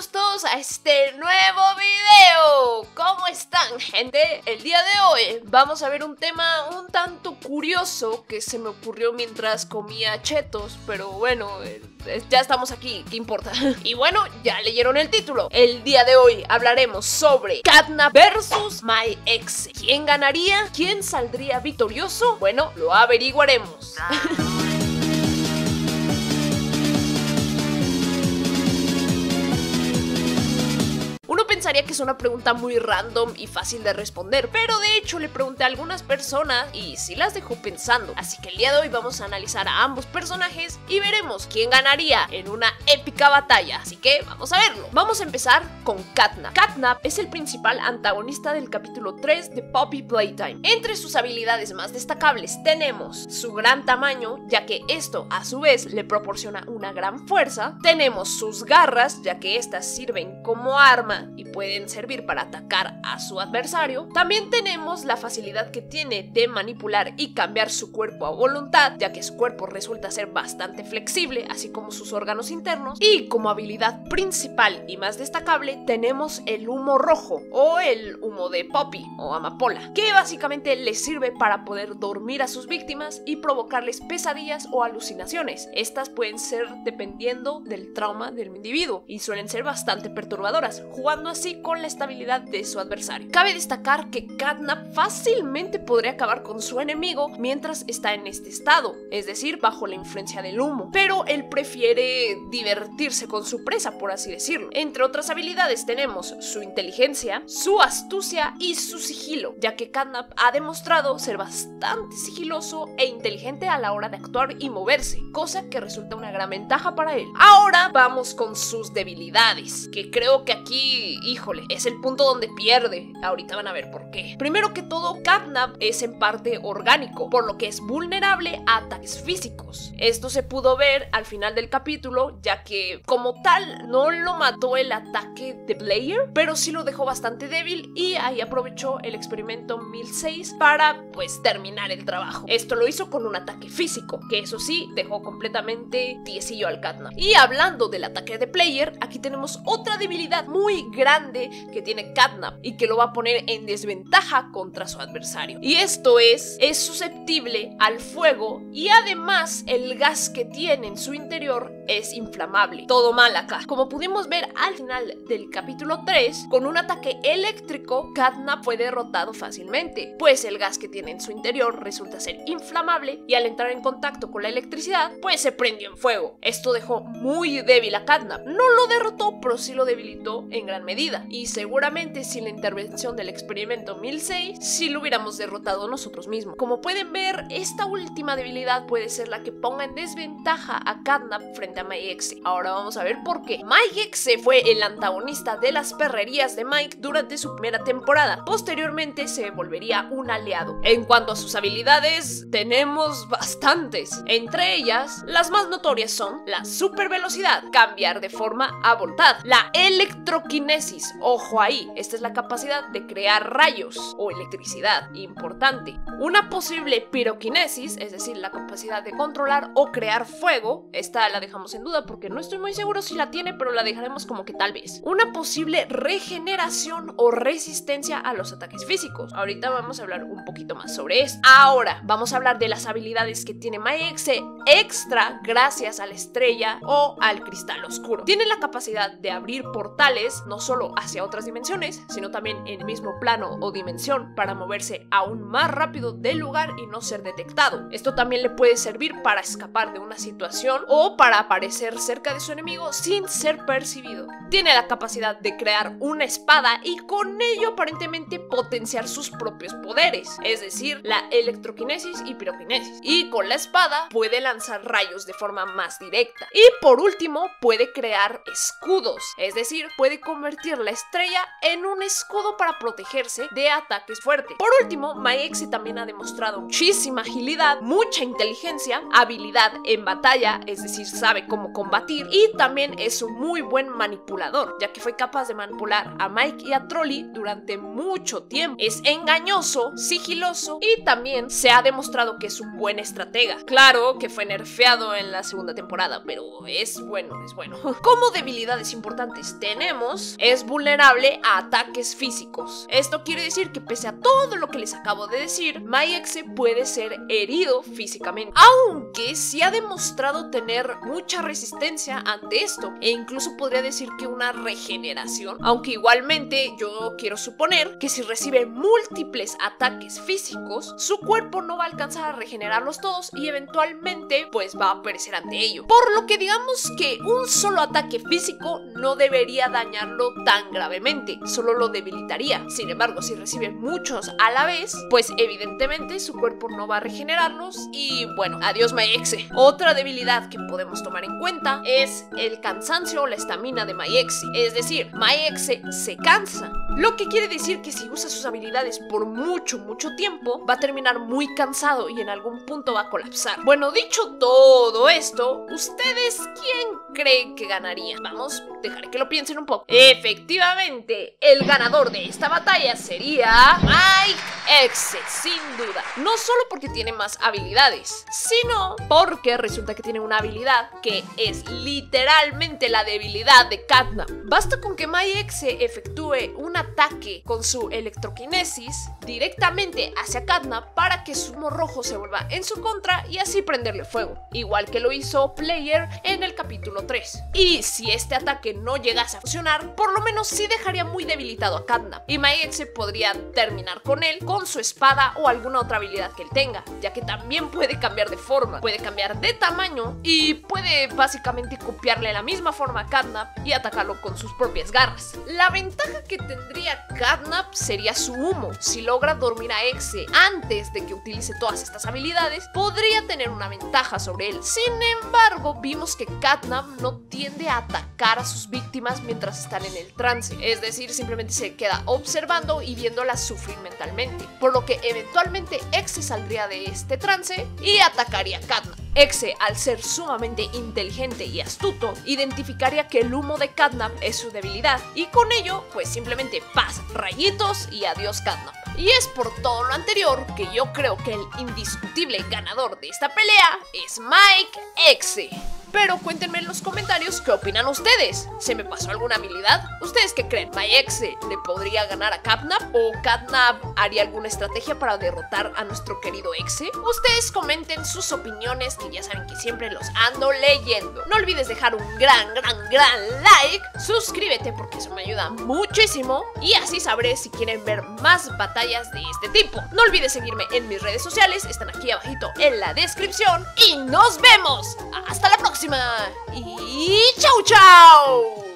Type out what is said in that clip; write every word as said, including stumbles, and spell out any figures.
bienvenidos todos a este nuevo video. ¿Cómo están, gente? El día de hoy vamos a ver un tema un tanto curioso que se me ocurrió mientras comía chetos, pero bueno, ya estamos aquí, ¿qué importa? Y bueno, ya leyeron el título. El día de hoy hablaremos sobre Catnap versus My Ex. ¿Quién ganaría? ¿Quién saldría victorioso? Bueno, lo averiguaremos. Uno pensaría que es una pregunta muy random y fácil de responder, pero de hecho le pregunté a algunas personas y sí las dejó pensando. Así que el día de hoy vamos a analizar a ambos personajes y veremos quién ganaría en una épica batalla. Así que vamos a verlo. Vamos a empezar con Catnap. Catnap es el principal antagonista del capítulo tres de Poppy Playtime. Entre sus habilidades más destacables tenemos su gran tamaño, ya que esto a su vez le proporciona una gran fuerza. Tenemos sus garras, ya que estas sirven como arma y pueden servir para atacar a su adversario. También tenemos la facilidad que tiene de manipular y cambiar su cuerpo a voluntad, ya que su cuerpo resulta ser bastante flexible, así como sus órganos internos. Y como habilidad principal y más destacable tenemos el humo rojo o el humo de Poppy o amapola, que básicamente les sirve para poder dormir a sus víctimas y provocarles pesadillas o alucinaciones. Estas pueden ser dependiendo del trauma del individuo y suelen ser bastante perturbadoras, jugando así con la estabilidad de su adversario. Cabe destacar que Catnap fácilmente podría acabar con su enemigo mientras está en este estado, es decir, bajo la influencia del humo, pero él prefiere divertirse con su presa, por así decirlo. Entre otras habilidades tenemos su inteligencia, su astucia y su sigilo, ya que Catnap ha demostrado ser bastante sigiloso e inteligente a la hora de actuar y moverse, cosa que resulta una gran ventaja para él. Ahora vamos con sus debilidades, que creo que aquí híjole, es el punto donde pierde. Ahorita van a ver por qué. Primero que todo, Catnap es en parte orgánico, por lo que es vulnerable a ataques físicos. Esto se pudo ver al final del capítulo, ya que como tal no lo mató el ataque de Player, pero sí lo dejó bastante débil y ahí aprovechó el experimento mil seis para pues terminar el trabajo. Esto lo hizo con un ataque físico, que eso sí dejó completamente tiesillo al Catnap. Y hablando del ataque de Player, aquí tenemos otra debilidad muy grande que tiene Catnap y que lo va a poner en desventaja contra su adversario. Y esto es, es susceptible al fuego y además el gas que tiene en su interior es inflamable. Todo mal acá. Como pudimos ver al final del capítulo tres, con un ataque eléctrico, Catnap fue derrotado fácilmente, pues el gas que tiene en su interior resulta ser inflamable y al entrar en contacto con la electricidad, pues se prendió en fuego. Esto dejó muy débil a Catnap. No lo derrotó, pero sí lo debilitó en gran medida, y seguramente sin la intervención del experimento mil seis sí lo hubiéramos derrotado nosotros mismos. Como pueden ver, esta última debilidad puede ser la que ponga en desventaja a Catnap frente a My Ex. Ahora vamos a ver por qué. My Ex fue el antagonista de las perrerías de Mike durante su primera temporada. Posteriormente se volvería un aliado. En cuanto a sus habilidades, tenemos bastantes. Entre ellas, las más notorias son la super velocidad, cambiar de forma a voluntad, la electroquinesis, ojo ahí, esta es la capacidad de crear rayos o electricidad, importante. Una posible piroquinesis, es decir, la capacidad de controlar o crear fuego, esta la dejamos en duda porque no estoy muy seguro si la tiene, pero la dejaremos como que tal vez. Una posible regeneración o resistencia a los ataques físicos. Ahorita vamos a hablar un poquito más sobre esto. Ahora vamos a hablar de las habilidades que tiene My Ex extra gracias a la estrella o al cristal oscuro. Tiene la capacidad de abrir portales, no solo hacia otras dimensiones, sino también en el mismo plano o dimensión para moverse aún más rápido del lugar y no ser detectado. Esto también le puede servir para escapar de una situación o para aparecer cerca de su enemigo sin ser percibido. Tiene la capacidad de crear una espada y con ello aparentemente potenciar sus propios poderes, es decir, la electroquinesis y piroquinesis. Y con la espada puede lanzar rayos de forma más directa. Y por último, puede crear escudos, es decir, puede convertir la estrella en un escudo para protegerse de ataques fuertes. Por último, Mae-Exe también ha demostrado muchísima agilidad, mucha inteligencia, habilidad en batalla, es decir, sabe cómo combatir, y también es un muy buen manipulador, ya que fue capaz de manipular a Mike y a Trolli durante mucho tiempo. Es engañoso, sigiloso y también se ha demostrado que es un buen estratega. Claro que fue nerfeado en la segunda temporada, pero es bueno, es bueno. Como debilidades importantes tenemos, es vulnerable a ataques físicos. Esto quiere decir que pese a todo lo que les acabo de decir, Mae-Exe puede ser herido físicamente, aunque sí ha demostrado tener mucha resistencia ante esto, e incluso podría decir que una regeneración, aunque igualmente yo quiero suponer que si recibe múltiples ataques físicos, su cuerpo no va a alcanzar a regenerarlos todos y eventualmente pues va a perecer ante ello, por lo que digamos que un solo ataque físico no debería dañarlo tan gravemente, solo lo debilitaría. Sin embargo, si recibe muchos a la vez, pues evidentemente su cuerpo no va a regenerarlos y bueno, adiós Mae-Exe. Otra debilidad que podemos tomar en cuenta es el cansancio o la estamina de Mae-Exe, es decir, Mae-Exe se cansa, lo que quiere decir que si usa sus habilidades por mucho, mucho tiempo, va a terminar muy cansado y en algún punto va a colapsar. Bueno, dicho todo esto, ¿ustedes quién creen que ganaría? Vamos, dejaré que lo piensen un poco. Efectivamente, el ganador de esta batalla sería Mae-Exe, sin duda. No solo porque tiene más habilidades, sino porque resulta que tiene una habilidad que es literalmente la debilidad de Catnap. Basta con que Mae-Exe efectúe un ataque con su electroquinesis directamente hacia Catnap para que su humo rojo se vuelva en su contra y así prenderle fuego, igual que lo hizo Player en el capítulo tres. Y si este ataque no llegase a funcionar, por lo menos sí dejaría muy debilitado a Catnap y Mae-Exe podría terminar con él con su espada o alguna otra habilidad que él tenga, ya que también puede cambiar de forma, puede cambiar de tamaño y puede básicamente copiarle la misma forma a Catnap y atacarlo con sus propias garras. La ventaja que tendría Catnap sería su humo. Si logra dormir a Exe antes de que utilice todas estas habilidades, podría tener una ventaja sobre él. Sin embargo, vimos que Catnap no tiende a atacar a sus víctimas mientras están en el trance, es decir, simplemente se queda observando y viéndolas sufrir mentalmente, por lo que eventualmente Exe saldría de este trance y atacaría a Catnap. Exe, al ser sumamente inteligente y astuto, identificaría que el humo de Catnap es su debilidad y con ello, pues simplemente paz, rayitos y adiós Catnap. Y es por todo lo anterior que yo creo que el indiscutible ganador de esta pelea es Mae-Exe. Pero cuéntenme en los comentarios qué opinan ustedes. ¿Se me pasó alguna habilidad? ¿Ustedes qué creen? ¿Mae-Exe le podría ganar a Catnap? ¿O Catnap haría alguna estrategia para derrotar a nuestro querido Exe? Ustedes comenten sus opiniones, que ya saben que siempre los ando leyendo. No olvides dejar un gran, gran, gran like. Suscríbete porque eso me ayuda muchísimo. Y así sabré si quieren ver más batallas de este tipo. No olvides seguirme en mis redes sociales. Están aquí abajito en la descripción. Y nos vemos. Hasta la próxima. Y chau chau.